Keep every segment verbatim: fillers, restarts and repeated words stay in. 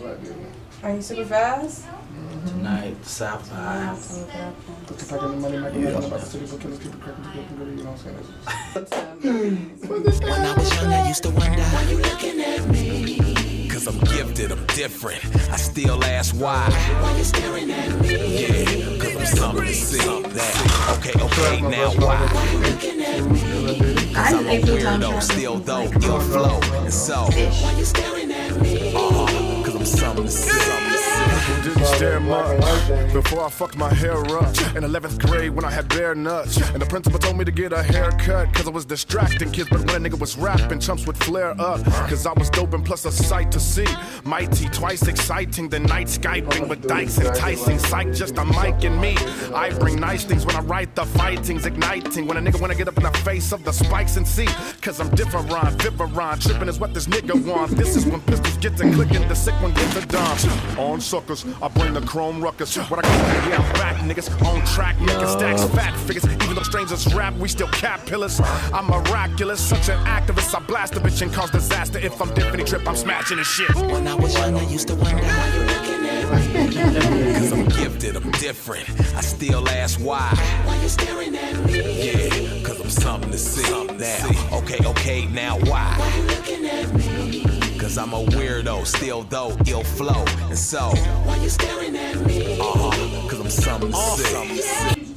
I do. Are you super fast? Mm-hmm. Tonight, South by. If I get the money, I can make about the city, but kill people, cracking people, you know what I'm saying? When I was young, I used to wonder why you looking at me. Cause I'm gifted, I'm different. I still ask why. Why you staring at me? Yeah, cause I'm something to see. That. Okay, okay, now why? Why you looking at me? Cause I'm a weirdo, still though, ill flow. And so, why you staring at me? Uh-huh, cause I'm something to see. Didn't stare much before I fucked my hair up. In eleventh grade when I had bare nuts, and the principal told me to get a haircut cause I was distracting kids. But when a nigga was rapping, chumps would flare up cause I was dope and plus a sight to see. Mighty, twice exciting, the night Skyping with dikes enticing. Psych, just a mic and me. I bring nice things when I write the fightings, igniting. When a nigga wanna get up in the face of the spikes and see. Cause I'm different, Vivaron, tripping is what this nigga wants. This is when pistols get to clicking, the sick one gets a dump. On suckers, I bring the chrome ruckus. What I got, yeah, I'm back, niggas on track, making stacks, fat figures. Even though strangers rap, we still cap pillars. I'm miraculous, such an activist. I blast a bitch and cause disaster. If I'm dipping trip, I'm smashing his shit. When I was young, I used to wonder why you looking at me. Cause I'm gifted, I'm different. I still ask why. Why you staring at me? Yeah, cause I'm something to see. Now, okay, okay, now why? Why you looking at me? Cause I'm a weirdo, still though, ill flow. And so, why you staring at me? Uh-huh, cause I'm something to see.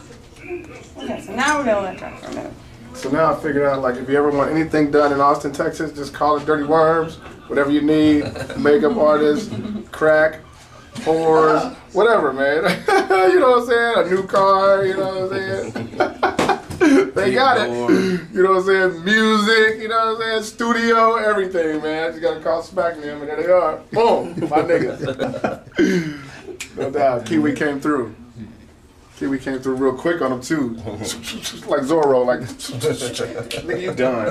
Okay, so now we're gonna let Jack for a minute. So now I figured out, like, if you ever want anything done in Austin, Texas, just call it Dirty Wormz. Whatever you need, makeup artist, crack, whores, whatever, man. You know what I'm saying? A new car, you know what I'm saying? They got it. You know what I'm saying? Music, you know what I'm saying? Studio, everything, man. Just gotta call Smack them, and there they are. Boom, my nigga. No doubt. Kiwi came through. Kiwi came through real quick on him too. Like Zorro, like, nigga, you done.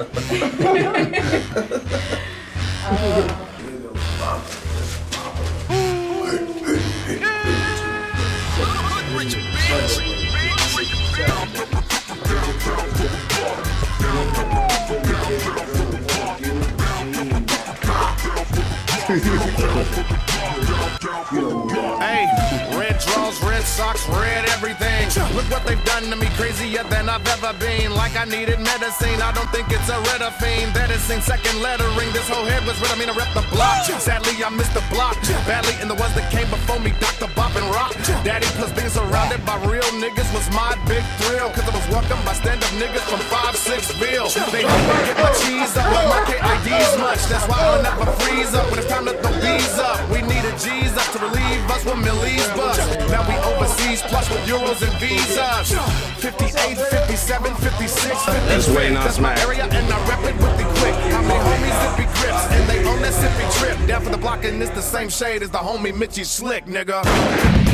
uh, Hey, red draws, red socks, red everything. Look what they've done to me, crazier than I've ever been. Like I needed medicine, I don't think it's a Redafine. That is in second lettering, this whole head was red, I mean I rep the block. Sadly I missed the block, badly in the ones that came before me, Doctor Bob and Rock. Daddy plus being surrounded by real niggas was my big thrill. Cause I was welcomed by stand-up niggas from five six Bill. They helped me get my cheese up, but my K I Ds much. That's why I'll never freeze up when it's time to throw B's up. We needed G's up to relieve us when Millie's bust. Now we overseas plus with euros and visas. fifty-eight, fifty-seven, fifty-six, fifty-seven. That's my area and I rep it with the quick. How many homies zippy grips and they own that sippy trip. Down for the block and it's the same shade as the homie Mitchie Slick, nigga.